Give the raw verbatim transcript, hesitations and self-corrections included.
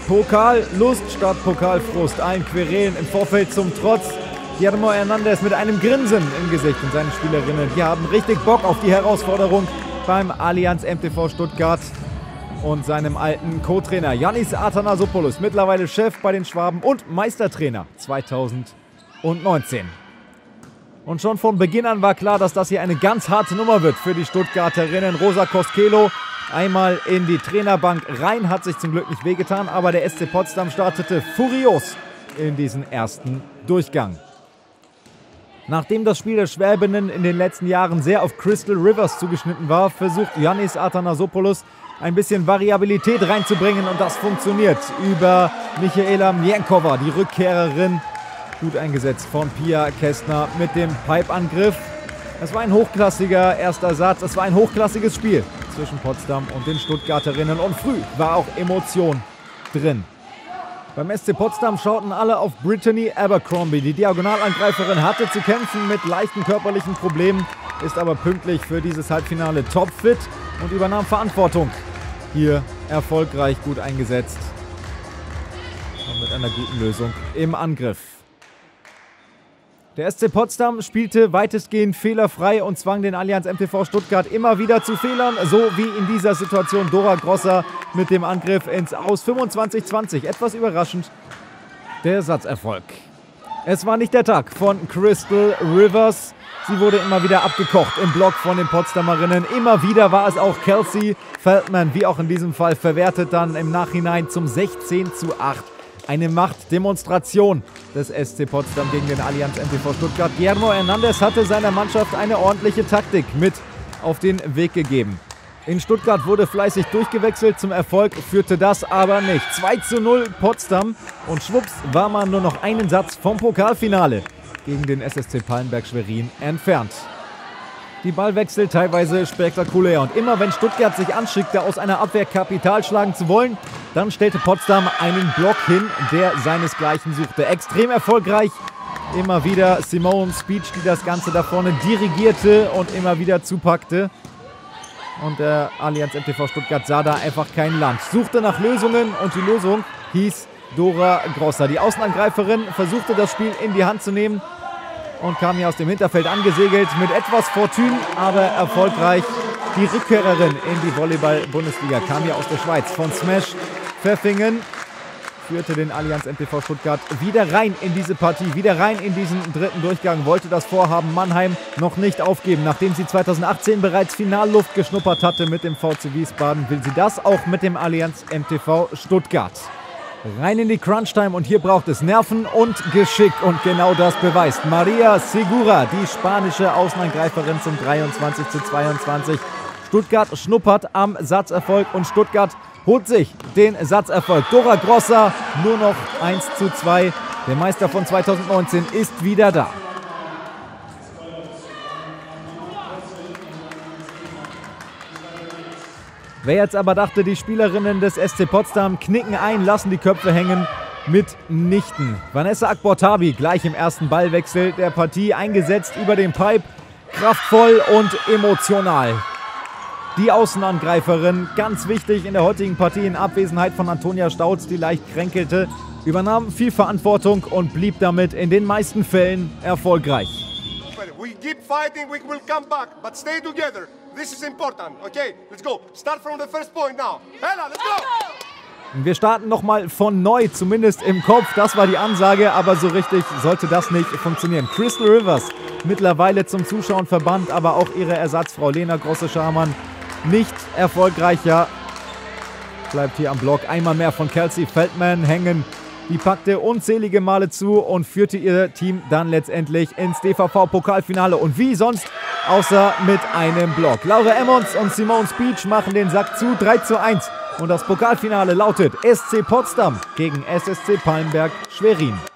Pokallust statt Pokalfrust. Allen Querelen im Vorfeld zum Trotz. Guillermo Hernandez mit einem Grinsen im Gesicht und seine Spielerinnen, die haben richtig Bock auf die Herausforderung beim Allianz M T V Stuttgart und seinem alten Co-Trainer Yannis Athanasopoulos, mittlerweile Chef bei den Schwaben und Meistertrainer zweitausendneunzehn. Und schon von Beginn an war klar, dass das hier eine ganz harte Nummer wird für die Stuttgarterinnen. Rosa Koskelo einmal in die Trainerbank rein, hat sich zum Glück nicht wehgetan, aber der S C Potsdam startete furios in diesen ersten Durchgang. Nachdem das Spiel der Schwäbinnen in den letzten Jahren sehr auf Crystal Rivers zugeschnitten war, versucht Yannis Athanasopoulos ein bisschen Variabilität reinzubringen und das funktioniert über Michaela Mienkova, die Rückkehrerin, gut eingesetzt von Pia Kästner mit dem Pipe-Angriff. Es war ein hochklassiger erster Satz, es war ein hochklassiges Spiel zwischen Potsdam und den Stuttgarterinnen und früh war auch Emotion drin. Beim S C Potsdam schauten alle auf Brittany Abercrombie. Die Diagonalangreiferin hatte zu kämpfen mit leichten körperlichen Problemen, ist aber pünktlich für dieses Halbfinale topfit und übernahm Verantwortung. Hier erfolgreich gut eingesetzt und mit einer guten Lösung im Angriff. Der S C Potsdam spielte weitestgehend fehlerfrei und zwang den Allianz M T V Stuttgart immer wieder zu Fehlern, so wie in dieser Situation Dora Grosser mit dem Angriff ins Aus. fünfundzwanzig zwanzig, etwas überraschend, der Satzerfolg. Es war nicht der Tag von Crystal Rivers. Sie wurde immer wieder abgekocht im Block von den Potsdamerinnen. Immer wieder war es auch Kelsey Feldman, wie auch in diesem Fall, verwertet dann im Nachhinein zum sechzehn zu acht. Eine Machtdemonstration des S C Potsdam gegen den Allianz M T V Stuttgart. Guillermo Hernandez hatte seiner Mannschaft eine ordentliche Taktik mit auf den Weg gegeben. In Stuttgart wurde fleißig durchgewechselt, zum Erfolg führte das aber nicht. zwei zu null Potsdam und schwupps war man nur noch einen Satz vom Pokalfinale gegen den S S C Pallenberg Schwerin entfernt. Die Ballwechsel teilweise spektakulär und immer wenn Stuttgart sich anschickte, aus einer Abwehr Kapital schlagen zu wollen, dann stellte Potsdam einen Block hin, der seinesgleichen suchte. Extrem erfolgreich, immer wieder Simone Speech, die das Ganze da vorne dirigierte und immer wieder zupackte. Und der Allianz M T V Stuttgart sah da einfach kein Land, suchte nach Lösungen und die Lösung hieß Dora Grosser. Die Außenangreiferin versuchte das Spiel in die Hand zu nehmen und kam hier aus dem Hinterfeld angesegelt mit etwas Fortune, aber erfolgreich. Die Rückkehrerin in die Volleyball-Bundesliga kam hier aus der Schweiz von Smash Pfeffingen, führte den Allianz M T V Stuttgart wieder rein in diese Partie, wieder rein in diesen dritten Durchgang, wollte das Vorhaben Mannheim noch nicht aufgeben. Nachdem sie zweitausendachtzehn bereits Finalluft geschnuppert hatte mit dem V C Wiesbaden, will sie das auch mit dem Allianz M T V Stuttgart. Rein in die Crunch-Time und hier braucht es Nerven und Geschick und genau das beweist Maria Segura, die spanische Außenangreiferin zum dreiundzwanzig zu zweiundzwanzig. Stuttgart schnuppert am Satzerfolg und Stuttgart holt sich den Satzerfolg. Dora Grosser nur noch eins zu zwei. Der Meister von zweitausendneunzehn ist wieder da. Wer jetzt aber dachte, die Spielerinnen des S C Potsdam knicken ein, lassen die Köpfe hängen, mitnichten. Vanessa Akbortabi gleich im ersten Ballwechsel der Partie eingesetzt über den Pipe. Kraftvoll und emotional. Die Außenangreiferin, ganz wichtig in der heutigen Partie in Abwesenheit von Antonia Stauz, die leicht kränkelte, übernahm viel Verantwortung und blieb damit in den meisten Fällen erfolgreich. We keep fighting, we will come back, but stay together. This is important, okay? Let's go. Start from the first point now. Ella, let's go! Wir starten nochmal von neu, zumindest im Kopf. Das war die Ansage, aber so richtig sollte das nicht funktionieren. Crystal Rivers mittlerweile zum Zuschauen verbannt, aber auch ihre Ersatzfrau Lena Grosse-Scharmann nicht erfolgreicher. Bleibt hier am Block einmal mehr von Kelsey Feldman hängen. Die packte unzählige Male zu und führte ihr Team dann letztendlich ins D V V-Pokalfinale. Und wie sonst, außer mit einem Block. Laura Emmons und Simone Speech machen den Sack zu, drei zu eins. Und das Pokalfinale lautet S C Potsdam gegen S S C Pallenberg Schwerin.